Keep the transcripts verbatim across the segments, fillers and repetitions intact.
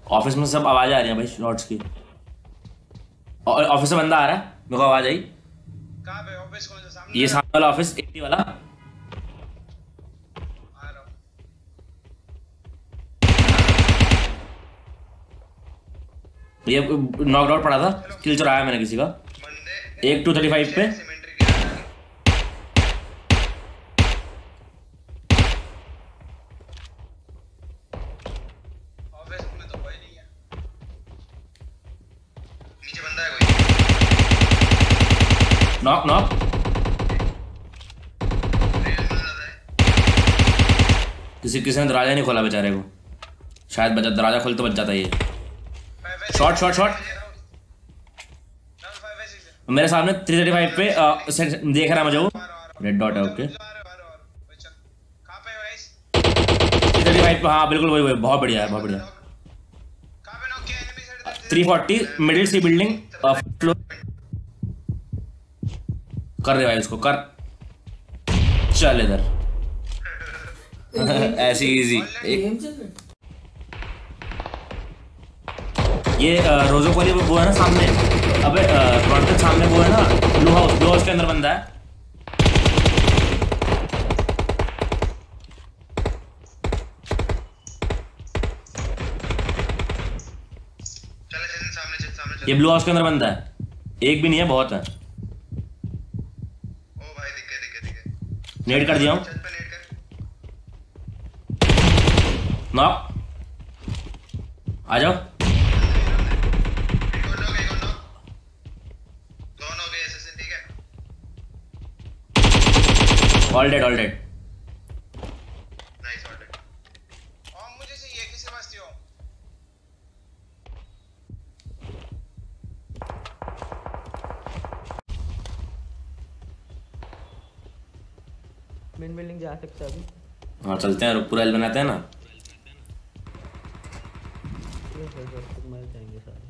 Office में सब आवाज आ रही है भाई शॉट्स की। ऑफिस से बंदा आ रहा है, मेरे को आवाज आई। कहाँ पे ऑफिस? कौन सा? सामने ये सामने वाला ऑफिस, एटी वाला। आ रहा हूँ। ये नॉक आउट पड़ा था, किल चुराया मैंने किसी का। बंदे एक टू थर्टी फाइव पे। सिमेंट्री के ऑफिस में तो कोई नहीं है। नीचे बंदा है कोई। Knock knock. किसी किसी ने दरवाजा नहीं खोला बेचारे को, शायद बचा, दरवाजा खोल तो बच जाता ये। शॉट शॉट शॉट मेरे सामने थ्री थर्टी फाइव पे। आ, देख रहा है मुझे वो, रेड डॉट है। ओके थ्री थर्टी फाइव पे, हाँ बिल्कुल वही वही। बहुत बढ़िया है, बहुत बढ़िया। Three forty middle C building floor. कर दे भाई उसको, कर। चल इधर। ऐसी इजी। ये रोजो वाली वो है ना सामने। अबे फ्रंट के सामने वो है ना, ब्लू हाउस। ब्लू हाउस के अंदर बंदा है। चले चले सामने चल सामने चल। ये ब्लू हाउस के अंदर बंदा है, एक भी नहीं है, बहुत है। ओ भाई दिखे दिखे दिखे। नेट कर दिया हूँ। छत पे नेट कर। नॉक। आ जाओ। All dead all dead. Nice all dead. और मुझे से ये किसके पास थी हो? मेन बिल्डिंग जा सकता है अभी। हाँ चलते हैं, पूरा एल बनाते हैं ना। मर जाएंगे सारे।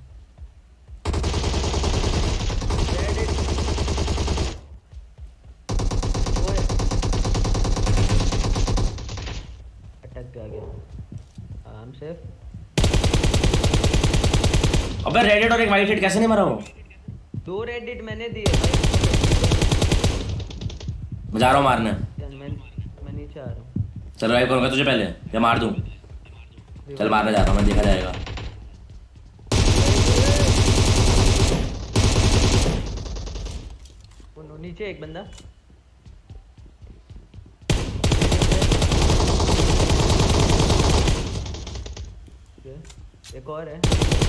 अटक गया। आराम से। अबे रेड हेड और एक वाइट हेड कैसे नहीं मरा वो? दो रेड हिट मैंने दिए भाई। मैं जा रहा हूँ मारने। मैं मैं नीचे आ रहा हूँ। चल राइव करूँगा तुझे पहले या मार दूँ? चल मारने जा रहा हूँ मैं, देखा जाएगा। वो नीचे एक बंदा। एक और है।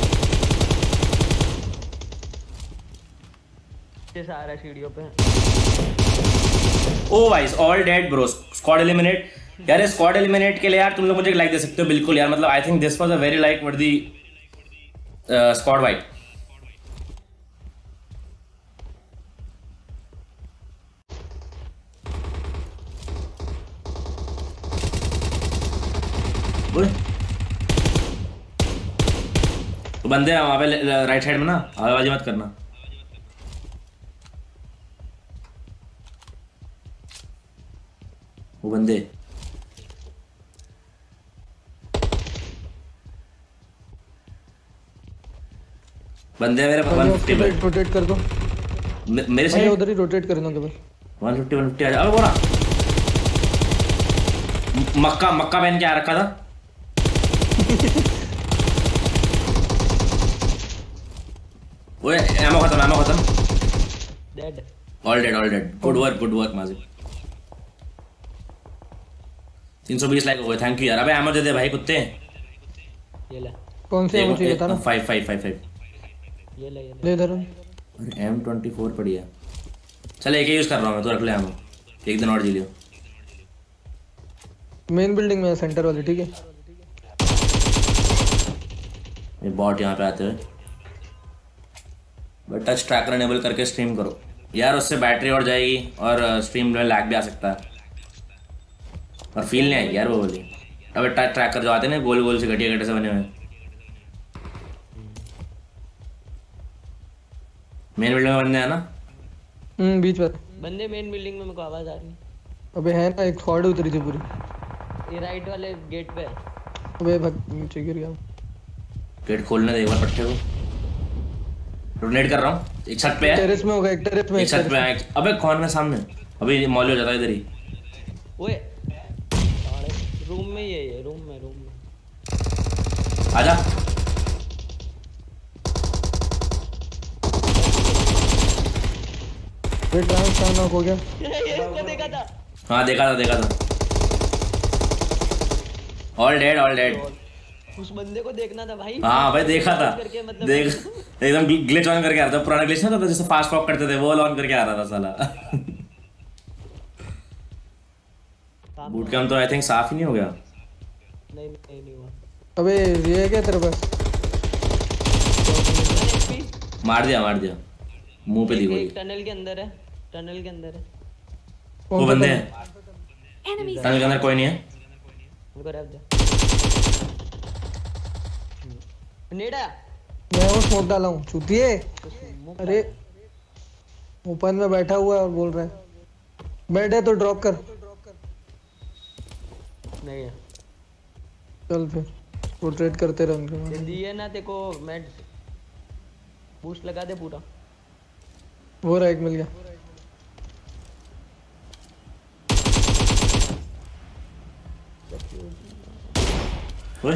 से आ रहा है सीढ़ियों पे। ओ भाई all dead bro, squad eliminate. यार स्क्वाड एलिमिनेट के लिए यार तुम लोग मुझे लाइक दे सकते हो बिल्कुल यार। मतलब I think this was a very like worthy squad white. तो बंदे हैं वहाँ पे राइट साइड में ना, आवाज़ मत करना। वो बंदे बंदे मेरे वन फिफ्टी पे रोटेट कर दो। मेरे से उधर ही रोटेट कर दूंगा भाई। One fifty one fifty. अबे बोला मक्का मक्का पहन के आ रखा था। वो एमो खत्म, एमो खत्म। Dead. All dead all dead. Good work good work Majid. तीन सौ बीस लाइक हो गए, थैंक यू यार। अबे एमो दे दे भाई कुत्ते। ये ले। कौन से एमो चाहिए था ना? Five five five five. ये ले ये ले इधर। अरे एम ट्वेंटी फोर पड़ी है। चल एक ही यूज कर रहा हूँ मैं, तो रख ले एमो, एक दिन और जी लियो। मेन बिल्डिंग में सेंटर वाली, ठीक है। ये बॉट यहाँ पे आते हुए। बट टच ट्रैकर एनेबल करके स्ट्रीम करो यार, उससे बैटरी और जाएगी और स्ट्रीम में लैग भी आ सकता है और फील नहीं आएगी यार वो वाली। अबे टच ट्रैकर जो आते हैं ना गोल गोल से घटिया घटे से बने हुए। मेन बिल्डिंग में बंदे हैं ना? हम्म बीच पर बंदे मेन बिल्डिंग में। मेरे को आवाज आ रही है। अबे है ना, एक स्क्वाड उतरी थी पूरी। ये राइट वाले गेट पे। अबे भाग नीचे गिर गया। गेट खोलने दे एक बार पट्टे को। रोनेट कर रहा हूँ, एक छत पे है, टेरेस में होगा, एक टेरेस में, एक एक छत टेरेस पे में। है एक- अबे कौन है सामने? अभी मॉल हो जाता है इधर ही। ओए अरे रूम में ही है ये, रूम में रूम में। आजा। वेट ट्रांस का नॉक हो गया। ये इसको देखा था। हाँ देखा था देखा था। All dead all dead. उस बंदे को देखना था भाई। हाँ भाई देखा था, करके मतलब देख एकदम ग्लिच ऑन करके आ रहा था, पुराना ग्लिच ना था जिससे फास्ट वॉक करते थे, वो ऑन करके आ रहा था साला। बूट कैंप तो आई थिंक साफ ही नहीं हो गया। नहीं नहीं नहीं हुआ। अबे ये है क्या तेरे पास? मार दिया मार दिया, मुंह पे दी गोली। एक टनल के अंदर है, टनल के अंदर है। वो बंदे हैं Enemies टनल के अंदर, कोई नहीं है। उनको रैप दे। नेड़ा मैं वो स्मोक डाला हूँ चूतिए। मुंह अरे ओपन में बैठा हुआ है और बोल रहा है बेड है तो ड्रॉप कर। नहीं है। चल फिर रोटेट करते रह उनके ये बाद। दिए ना देखो, मैं बूस्ट लगा दे पूरा। वो रहा, एक मिल गया। ओए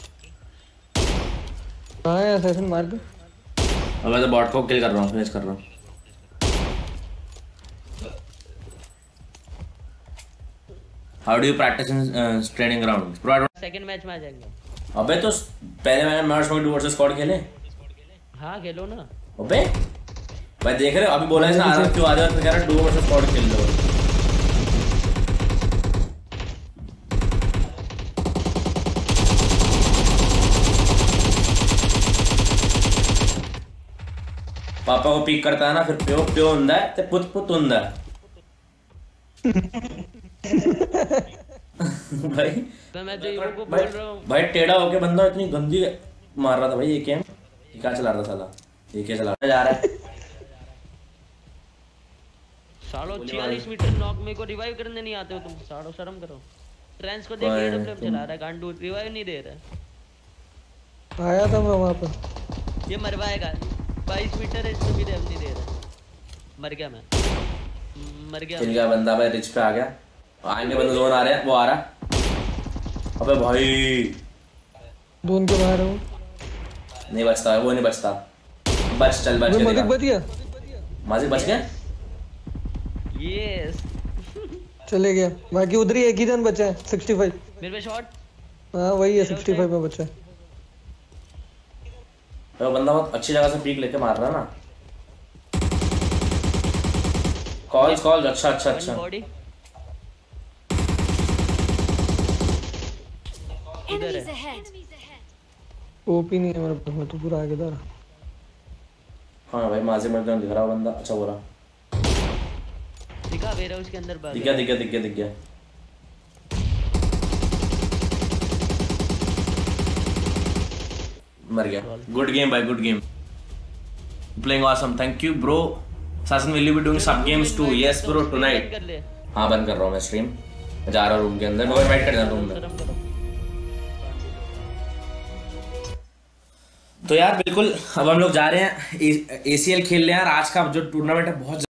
कहाँ है असैसिन? मार दे। अब मैं तो बॉट को किल कर रहा हूँ, फिनिश कर रहा हूँ। How do you practice in training ground? Pro? Second match में आ जाएंगे। अबे तो पहले मैंने मैच में डू वर्सेस स्क्वाड खेले। हाँ खेलो ना। अबे भाई देख रहे हो, अभी बोला है ना आरएफ क्यों आ रहा है, तो कह रहा है डू वर्सेस स्क्वाड खेल लो। पापा को पीक करता है ना, फिर प्यो प्यो हुंदा है ते पुत पुत हुंदा है। भाई तो मैं जो को बोल भाई रहा हूँ। भाई टेढ़ा होके बंदा इतनी गंदी मार रहा था भाई। ये क्या ये क्या चला रहा था साला? ये क्या चला जा रहा है? साढ़ो छियालीस मीटर नॉक, मेरे को रिवाइव करने नहीं आते हो तुम, साढ़ो शर्म करो। ट्रेंस को देख ओए, एडब्ल्यूएम तुम- चला रहा है, गांडू रिवाइव नहीं दे रहा आया था मैं वहाँ पे। है। ये मरवाएगा। बाईस मीटर है, इसको भी रिवाइव नहीं दे रहा। मर गया मैं, मर गया चिल मैं। गया बंदा भाई, रिच पे आ गया। आगे बंदा जोन आ रहे हैं, वो आ रहा। अबे भाई दोन के बाहर है वो। नहीं बचता है वो, नहीं बचता। बच चल बच अबे के मलिक दिखा। बच गया। माजिद बच गया। यस चले गया। बाकी उधर ही एक ही जन बचा है। Sixty five. मेरे पे शॉट। हाँ वही है, सिक्सटी फाइव में बचा है। तो बंदा बहुत अच्छी जगह से पीक लेके मार रहा है ना। कॉल्स कॉल्स अच्छा अच्छा अच्छा। Body Enemies ahead. ओपी नहीं है मेरे पास, मैं तो पूरा आगे था। हाँ भाई माजिद में दिख रहा बंदा, अच्छा हो रहा। दिखा वेयर हाउस के अंदर भाग दिख गया दिख गया दिख गया दिख गया। मर गया। गुड गेम भाई, good game. Playing awesome, thank you bro. सासन विल यू बी डूइंग सब games too? Yes bro tonight. कर ले। हाँ बंद कर रहा हूँ मैं स्ट्रीम, जा रहा हूँ रूम के अंदर। मैं इनवाइट कर देना रूम में। शर्म करो। तो यार बिल्कुल अब हम लोग जा रहे हैं एसीएल खेल रहे हैं यार। आज का जो टूर्नामेंट है बहुत